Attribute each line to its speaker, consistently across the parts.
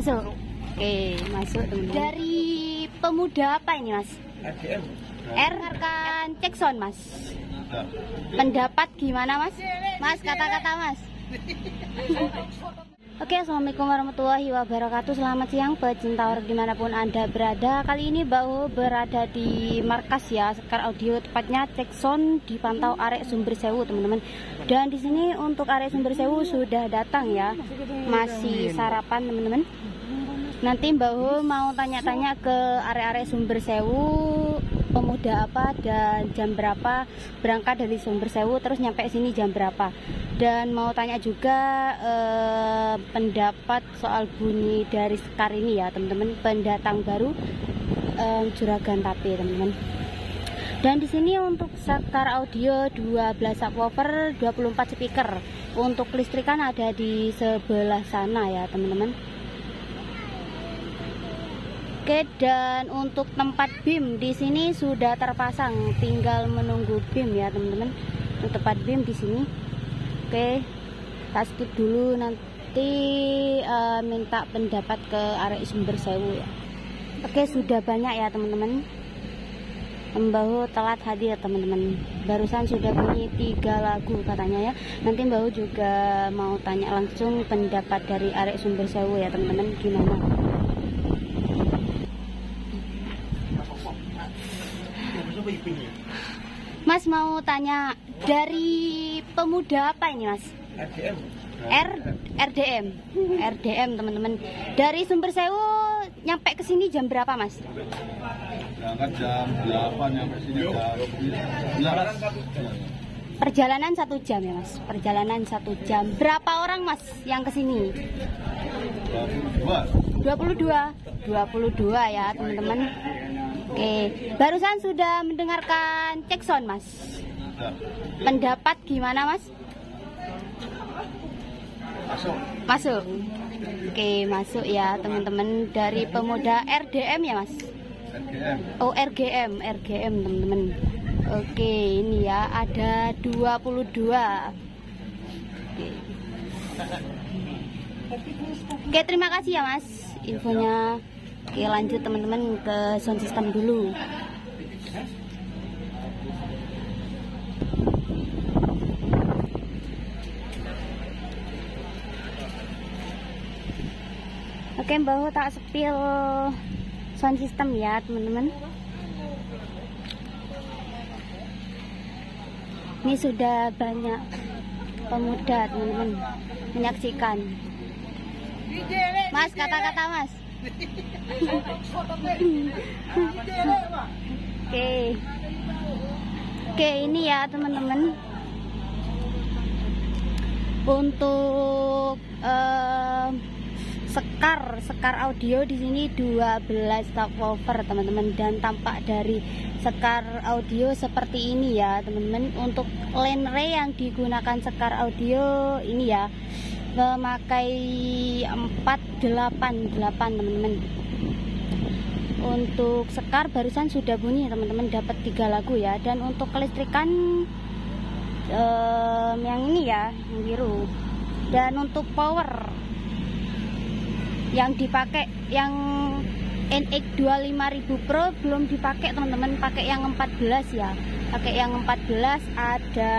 Speaker 1: Masuk. Oke, masuk teman-teman. Dari pemuda apa ini Mas?
Speaker 2: RDM.
Speaker 1: R kan cek sound Mas. Pendapat gimana Mas? Mas, kata-kata Mas. Oke, assalamualaikum warahmatullahi wabarakatuh. Selamat siang pecinta horor dimanapun Anda berada. Kali ini Mbak berada di markas ya, Sekar Audio, tepatnya cek sound dipantau arek Sumber Sewu teman-teman. Dan di sini untuk arek Sumber Sewu sudah datang ya, masih sarapan teman-teman. Nanti Mbak mau tanya-tanya ke arek-arek Sumber Sewu, pemuda apa dan jam berapa berangkat dari Sumber Sewu, terus nyampe sini jam berapa. Dan mau tanya juga pendapat soal bunyi dari Sekar ini ya teman-teman, pendatang baru Juragan Tape teman-teman. Dan di sini untuk Sekar Audio 12 subwoofer 24 speaker. Untuk listrikan ada di sebelah sana ya teman-teman. Oke, dan untuk tempat BIM di sini sudah terpasang, tinggal menunggu BIM ya teman-teman. Untuk tempat BIM di sini. Oke, kita skip dulu, nanti minta pendapat ke arek Sumber Sewu ya. Oke, sudah banyak ya teman-teman. Mbak telat hadir teman-teman. Barusan sudah bunyi 3 lagu katanya ya. Nanti Mbak juga mau tanya langsung pendapat dari arek Sumber Sewu ya teman-teman, gimana? Mas mau tanya dari pemuda apa ini Mas?
Speaker 2: RDM.
Speaker 1: RDM teman-teman. Dari Sumber Sewu nyampe ke sini jam berapa Mas?
Speaker 2: Berangkat jam 8, nyampe sini jam 11.
Speaker 1: Perjalanan 1 jam ya Mas. Perjalanan 1 jam. Berapa orang Mas yang ke sini? 22 ya teman-teman. Oke, barusan sudah mendengarkan cek sound Mas. Pendapat gimana Mas? Masuk. Oke, masuk ya teman-teman. Dari pemuda RDM ya Mas?
Speaker 2: RGM.
Speaker 1: Oh, RGM teman-teman. Oke, ini ya ada 22. Oke, terima kasih ya Mas infonya. Oke, lanjut teman-teman ke sound system dulu. Oke, Mbak tak sepil sound system ya teman-teman. Ini sudah banyak pemuda teman-teman menyaksikan. Mas, kata-kata Mas. Oke, ini ya teman-teman. Untuk Sekar Audio di sini 12 subwoofer teman-teman, dan tampak dari Sekar Audio seperti ini ya teman-teman. Untuk genre yang digunakan Sekar Audio ini ya memakai 488 teman-teman. Untuk Sekar barusan sudah bunyi teman-teman, dapat 3 lagu ya. Dan untuk kelistrikan yang ini ya, yang biru. Dan untuk power yang dipakai yang NX25000 Pro belum dipakai teman-teman, pakai yang 14 ya. Pakai yang 14 ada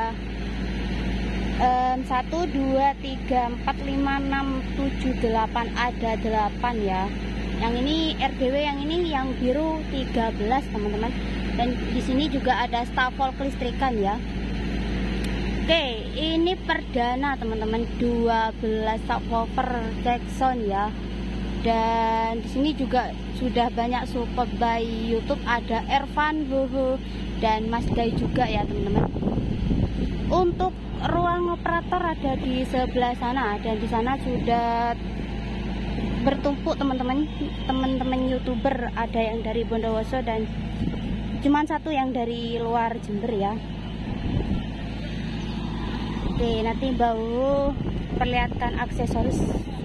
Speaker 1: 1, 2, 3, 4, 5, 6, 7, 8, ada 8 ya. Yang ini RDW, yang ini yang biru 13 teman-teman. Dan di sini juga ada stafol kelistrikan ya. Oke, ini perdana teman-teman, 12 subwoofer cek sound ya. Dan di sini juga sudah banyak support by YouTube, ada Ervan, Boho, dan Mas Day juga ya teman-teman. Untuk ruang operator ada di sebelah sana, dan di sana sudah bertumpuk teman-teman YouTuber, ada yang dari Bondowoso dan cuman satu yang dari luar Jember ya. Oke, nanti bau perlihatkan aksesoris.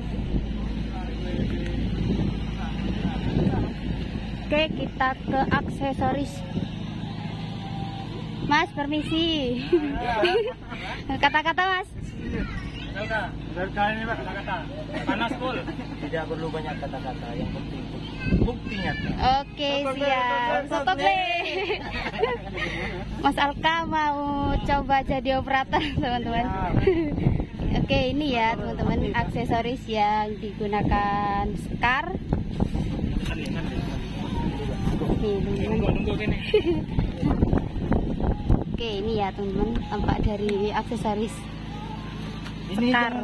Speaker 1: Oke, kita ke aksesoris. Mas, permisi. Kata-kata Mas.
Speaker 3: Udah ini Pak, kata-kata. Panas full. Tidak perlu banyak kata-kata, yang penting buktinya.
Speaker 1: Oke, siap. Sotokle. Mas Alka mau coba jadi operator, teman-teman. Oke, ini ya, teman-teman, aksesoris yang digunakan Scar. Nih, teman-teman. Oke, ini ya, teman-teman, tampak dari aksesoris Scar.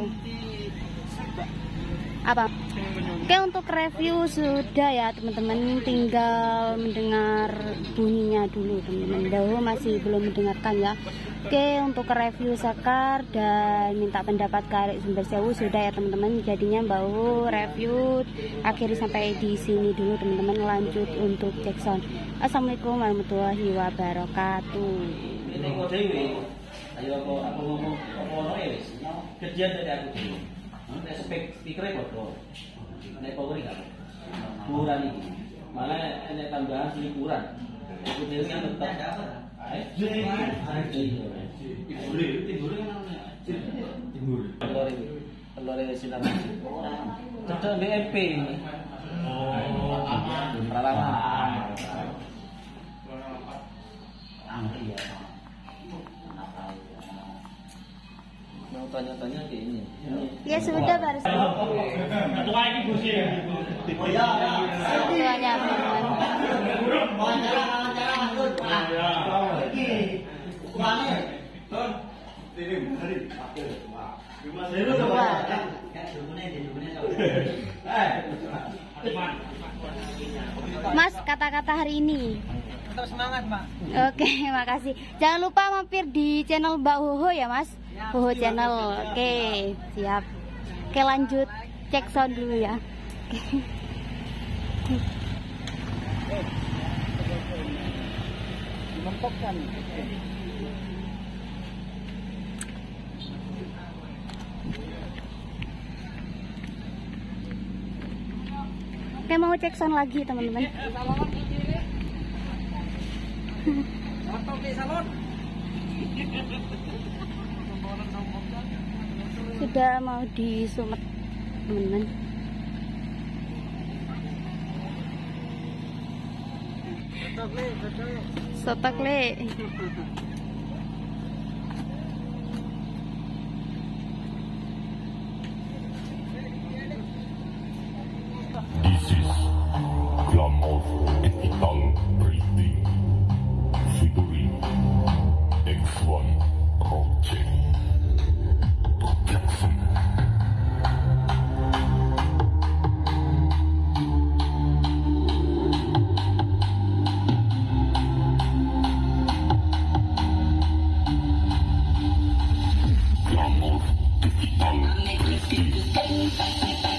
Speaker 1: Apa? Oke, untuk review sudah ya teman-teman, tinggal mendengar bunyinya dulu teman-teman. Dahulu masih belum mendengarkan ya. Oke, untuk review Scar dan minta pendapat Karek Sumber Sewu sudah ya teman-teman. Jadinya bau review akhiri sampai di sini dulu teman-teman. Lanjut untuk cek sound. Assalamualaikum warahmatullahi wabarakatuh.
Speaker 4: Ayo aku ngomong wis kerjaan dari aku dulu. Nek speaker bodoh. Nek power iki kurang iki. Malah nek tambahan liburan. Aku dhewe kan tetep. Timbul kan timbul. Telur sinar. Cocok BMP ini. Oh, peralangan. Angri ya. Mau tanya-tanya kayak ini.
Speaker 1: Ya sudah baru.
Speaker 3: Ketua ini kursi.
Speaker 4: Oh ya.
Speaker 1: Ketuanya teman-teman. Mas, kata-kata hari ini.
Speaker 3: Tetap semangat, Mbak.
Speaker 1: Oke, makasih. Jangan lupa mampir di channel Mbak Hoho ya, Mas. Hoho channel. Oke, siap. Oke, lanjut cek sound dulu ya.
Speaker 3: Dimentokkan.
Speaker 1: Oke, mau cek sound lagi teman-teman. Sudah mau disumet teman-teman. Sotokle.
Speaker 5: This is Glamour Digital Printing featuring X1 Project Production. Glamour Digital Printing.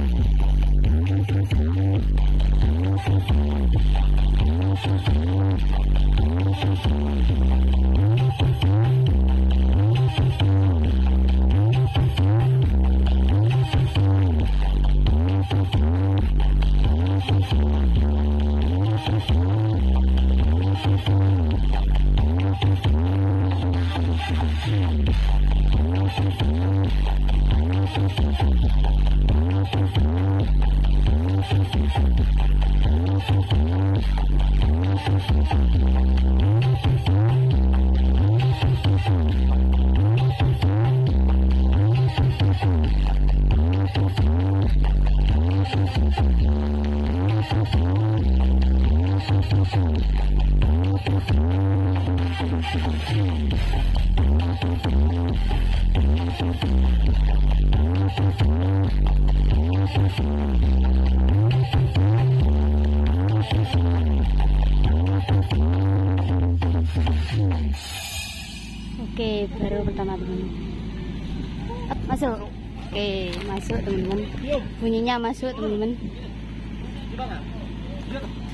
Speaker 1: Oke, baru pertama teman-teman. Masuk. Oke, masuk teman-teman. Bunyinya masuk teman-teman.